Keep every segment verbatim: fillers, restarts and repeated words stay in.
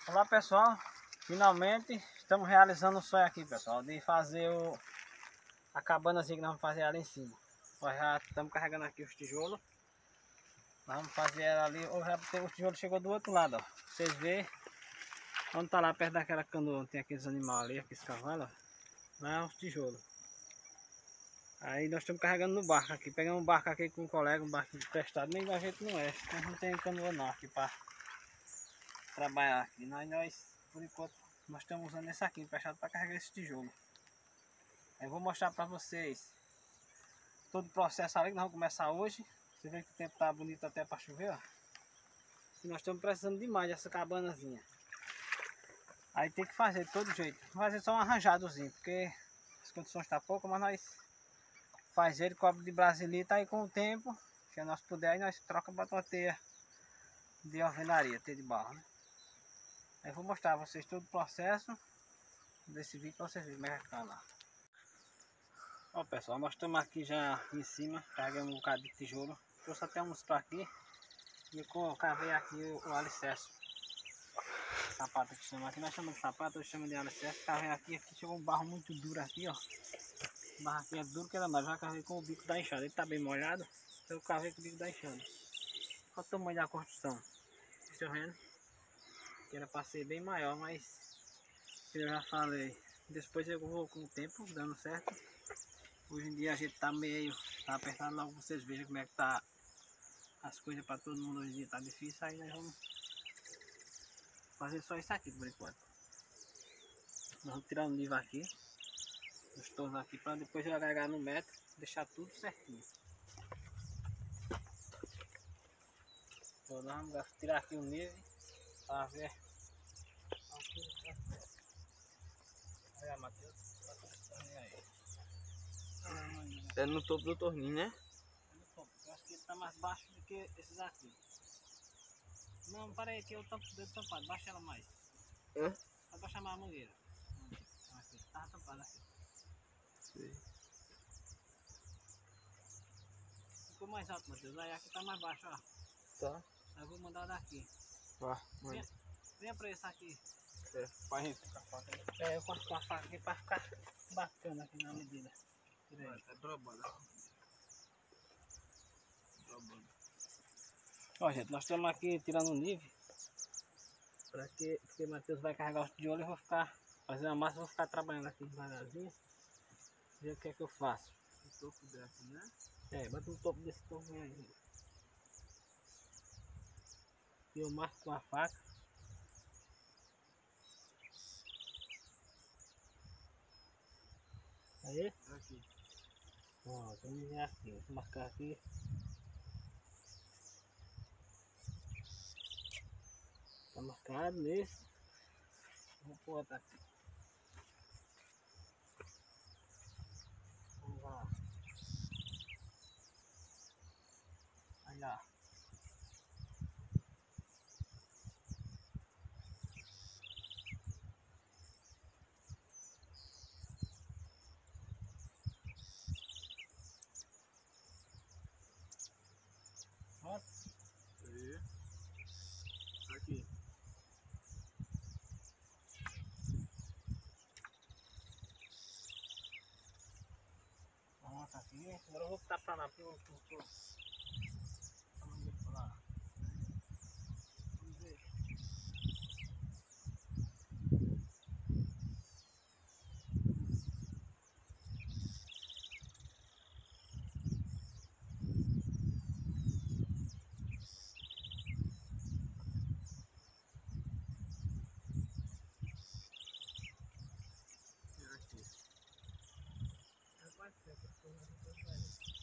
Olá pessoal, finalmente estamos realizando o sonho aqui pessoal, de fazer o, a cabanazinha que nós vamos fazer ali em cima. Nós já estamos carregando aqui os tijolos, nós vamos fazer ela ali, ou já tem, os tijolos chegou do outro lado, ó. Vocês veem, onde está lá perto daquela canoa, tem aqueles animais ali, aqueles cavalos, ó. Lá é os tijolos. Aí nós estamos carregando no barco aqui, pegamos um barco aqui com um colega, um barco emprestado, nem da gente não é, a gente não tem canoa não aqui para trabalhar aqui, nós, nós por enquanto nós estamos usando esse aqui emprestado para carregar esse tijolo. Eu vou mostrar para vocês todo o processo ali que nós vamos começar hoje. Você vê que o tempo tá bonito até para chover, ó. E nós estamos precisando demais dessa cabanazinha. Aí tem que fazer de todo jeito, fazer só um arranjadozinho, porque as condições estão tá poucas, mas nós faz ele, cobre de brasilita, aí com o tempo, se nós puder, aí nós troca para uma teia de alvenaria, teia de barro, né? Aí eu vou mostrar a vocês todo o processo desse vídeo para vocês verem como é que fica lá. Ó pessoal, nós estamos aqui já em cima, carregamos um bocado de tijolo, trouxe até uns para aqui e eu cavei aqui o, o alicerce. Sapato que chama aqui, nós chamamos de sapato, eu chamo de alicerce. Cavei aqui, aqui chegou um barro muito duro aqui, ó. O barro aqui é duro que era mais, já cavei com o bico da enxada, ele tá bem molhado, então eu cavei com o bico da enxada. Olha o tamanho da construção, estão vendo? Que era para ser bem maior, mas eu já falei, depois eu vou com o tempo dando certo. Hoje em dia a gente tá meio, tá apertado, logo vocês vejam como é que tá as coisas para todo mundo hoje em dia, tá difícil, aí nós vamos fazer só isso aqui por enquanto. Nós vamos tirar o nível aqui, os tornos aqui, para depois eu agregar no metro, deixar tudo certinho. Então nós vamos tirar aqui o nível, para ver. Olha Matheus, aí. É no topo do torninho, né? Eu acho que ele tá mais baixo do que esses aqui. Não, para aí que eu tampo dedo tampado, baixa ela mais. É? Vai baixar mais a mangueira. Aqui, tá tampada aqui. Sim. Ficou mais alto, Matheus. Aí aqui tá mais baixo, ó. Tá. Aí eu vou mandar daqui. Vá, mãe. Venha, venha pra esse aqui. É, pra gente ficar faca aí. É, eu corto com a faca aqui pra ficar bacana aqui na medida. Vai, tá dobrada. Dobrada. Ó, gente, nós estamos aqui tirando o nível. Pra que, porque o Matheus vai carregar os tijolos e eu vou ficar fazendo a massa, vou ficar trabalhando aqui devagarzinho. Ver o que é que eu faço. O topo dessa, né? É, bota no topo desse topo aí. E eu marco com a faca. Aí? Aqui. Ó, vamos ver aqui, vou marcar aqui. Tá marcado nesse. Vou pôr outra aqui. Vamos lá. Aí ó. Pronto. Aí. Aqui. Pronto aqui. Agora eu vou botar pra lá pro. pro, pro. Vamos ver pra lá. Vamos ver. Aqui. Pode ser, porque eu não vou fazer.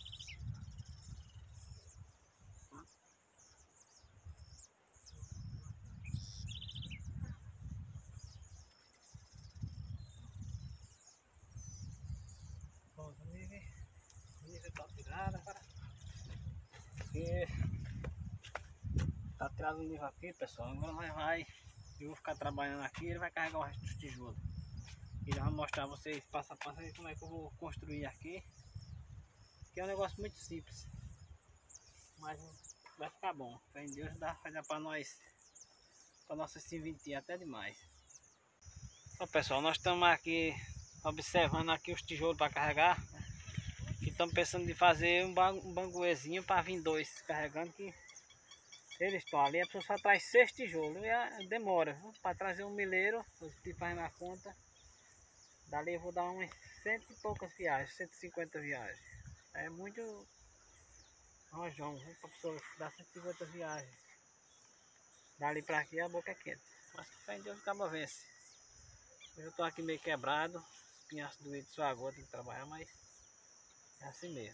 Pronto, o nível. O nível tá tirado agora. Aqui. Tá tirado o nível aqui, pessoal. Agora nós vai. Eu vou ficar trabalhando aqui, ele vai carregar o resto dos tijolos. E já vou mostrar a vocês passo a passo aí como é que eu vou construir aqui. Que é um negócio muito simples. Mas vai ficar bom. Fé em Deus dá, vai dar pra nós para nossa serventia até demais. Então, pessoal, nós estamos aqui observando aqui os tijolos para carregar. E estamos pensando em fazer um, ba um banguezinho para vir dois carregando, que eles estão ali, a pessoa só traz seis tijolos e a, demora para trazer um milheiro. Se faz na conta, dali eu vou dar umas cento e poucas viagens, cento e cinquenta viagens. É muito rojão, para a pessoa dar cento e cinquenta viagens. Dali para aqui a boca é quente. Mas que fé em Deus acaba vence. Eu estou aqui meio quebrado, espinhaço doído, só agora tem que trabalhar, mas é assim mesmo.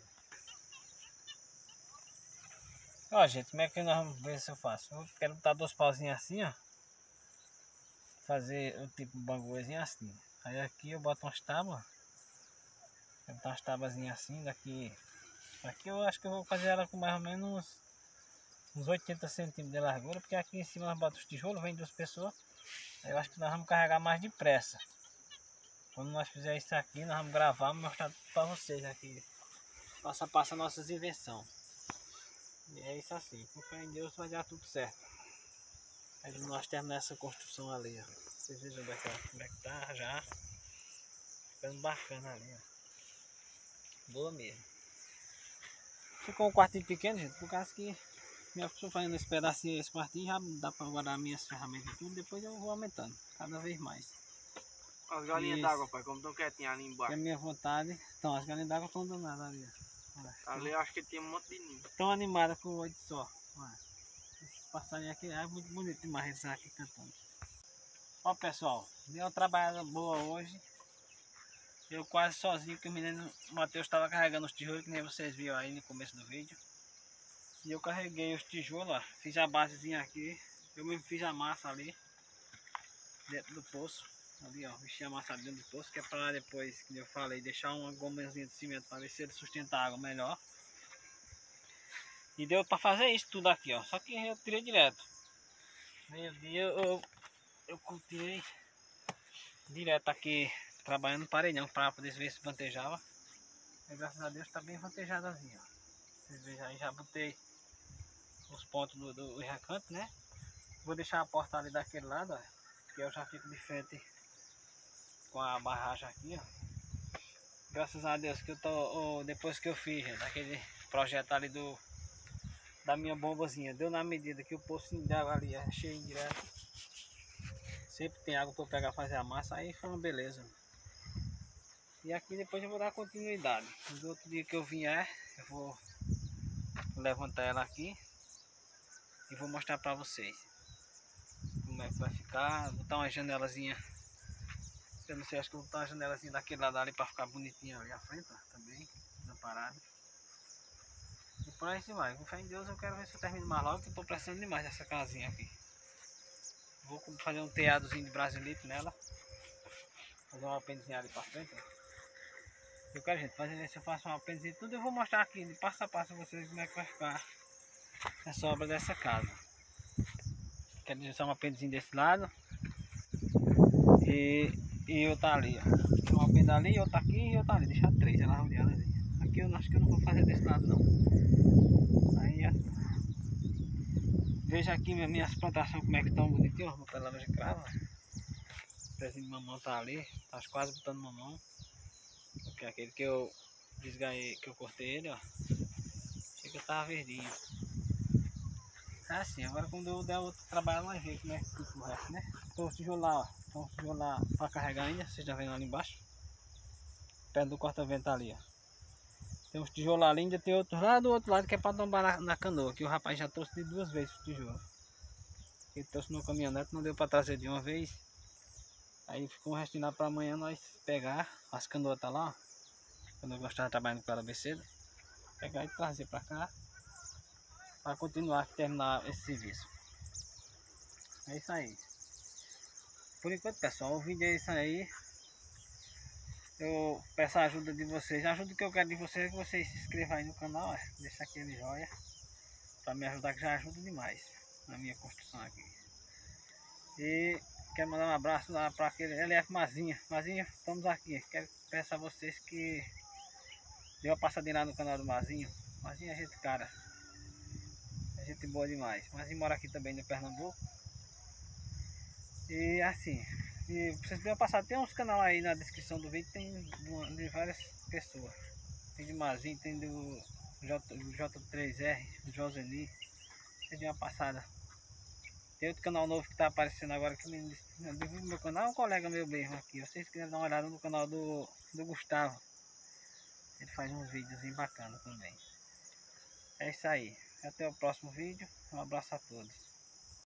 Ó, gente, como é que nós vamos ver se eu faço? Eu quero botar dois pauzinhos assim, ó. Fazer o tipo banguezinho assim. Aí aqui eu boto umas tábuas. Vou botar umas tábuazinhas assim, daqui. Aqui eu acho que eu vou fazer ela com mais ou menos uns oitenta centímetros de largura, porque aqui em cima nós botamos os tijolos, vem duas pessoas. Aí eu acho que nós vamos carregar mais depressa. Quando nós fizermos isso aqui, nós vamos gravar e mostrar para vocês aqui. Passo a passo nossas invenções. E é isso assim, com fé em Deus vai dar tudo certo. Aí nós terminamos essa construção ali, ó. Vocês vejam como é que tá já. Ficando bacana ali, ó. Boa mesmo. Ficou um quartinho pequeno, gente, por causa que minha pessoa fazendo esse pedacinho, esse quartinho, já dá para guardar minhas ferramentas e tudo. Depois eu vou aumentando, cada vez mais. As galinhas d'água, pai, como estão quietinhas ali embaixo. É a minha vontade. Então, as galinhas d'água estão danadas ali, ó. Ali eu acho que tem um monte de ninho. Estão animadas com o oito só. Esse passarinho aqui é muito bonito demais, eles aqui cantando. Ó, pessoal, deu uma trabalhada boa hoje. Eu quase sozinho, que o menino Matheus estava carregando os tijolos, que nem vocês viram aí no começo do vídeo. E eu carreguei os tijolos, ó, fiz a basezinha aqui. Eu mesmo fiz a massa ali, dentro do poço. Ali, ó, mexi a massa dentro do poço, que é para depois, como eu falei, deixar uma gomazinha de cimento para ver se ele sustenta a água melhor. E deu para fazer isso tudo aqui, ó. Só que eu tirei direto. Meio dia eu, eu tirei direto aqui, trabalhando no paredão, para poder ver se vantejava. E graças a Deus está bem vantejado assim, ó. Vocês vejam aí, já botei os pontos do, do recanto, né? Vou deixar a porta ali daquele lado, ó, que eu já fico de frente com a barragem aqui, ó. Graças a Deus que eu tô, oh, depois que eu fiz, gente, aquele projeto ali do da minha bombazinha, deu na medida que o poço de água ali é cheio direto. Sempre tem água para eu pegar fazer a massa, aí foi uma beleza. E aqui depois eu vou dar continuidade. No outro dia que eu vier, eu vou levantar ela aqui e vou mostrar para vocês como é que vai ficar. Vou botar uma janelazinha. Eu não sei, acho que eu vou botar uma janelazinha daquele lado ali para ficar bonitinha ali à frente, ó, também, na parada. E por aí se vai. Com fé em Deus eu quero ver se eu termino mais logo, que eu tô precisando demais dessa casinha aqui. Vou fazer um teadozinho de brasilite nela. Fazer uma apêndice ali para frente, ó. Eu quero, gente, fazer se eu faço uma apêndice tudo, eu vou mostrar aqui de passo a passo a vocês como é que vai ficar essa obra dessa casa. Quero deixar uma apêndice desse lado e, e outra ali, ó. Uma apêndice ali, outra aqui e outra ali. Deixar três, ela rodeada ali. Aqui eu acho que eu não vou fazer desse lado não. Aí assim. Veja aqui minhas plantações como é que estão bonitinhas. Vou botar laranja crava. O pezinho de mamão tá ali, tá quase botando mamão. Porque aquele que eu desganhei, que eu cortei ele, ó, achei que eu tava verdinho. É assim, agora quando eu der outro trabalho, nós vemos como é que fica o resto, né? Então os tijolos lá, ó, então os tijolos lá pra carregar ainda, vocês já vendo ali embaixo. Perto do corta-vento ali, ó. Tem uns tijolos ali, ainda tem outros lá do outro lado que é pra tombar na, na canoa, que o rapaz já trouxe de duas vezes os tijolos. Ele trouxe no caminhonete, não deu pra trazer de uma vez. Aí ficou um restinho lá pra amanhã nós pegar, as canoas tá lá, ó. Quando eu gostava de trabalhar com ela bem cedo, pegar e trazer pra cá, para continuar, terminar esse serviço. É isso aí. Por enquanto, pessoal, o vídeo é isso aí. Eu peço a ajuda de vocês. A ajuda que eu quero de vocês é que vocês se inscrevam aí no canal, é, deixa aquele joinha para me ajudar, que já ajuda demais na minha construção aqui. E quero mandar um abraço lá para aquele L F Mazinha. Mazinha, estamos aqui. Quero peço a vocês que dê uma passadinha lá no canal do Mazinho. Mazinho é gente cara, é gente boa demais. Mazinho mora aqui também no Pernambuco. E assim, e vocês devem passar, tem uns canais aí na descrição do vídeo, tem de, de várias pessoas. Tem de Mazinho, tem do J três R, do Joseli. Vocês devem uma passada. Tem outro canal novo que tá aparecendo agora que me divulga meu canal, é um colega meu mesmo aqui. Vocês quiserem dar uma olhada no canal do, do Gustavo. Ele faz uns vídeos bacanas também. É isso aí. Até o próximo vídeo. Um abraço a todos.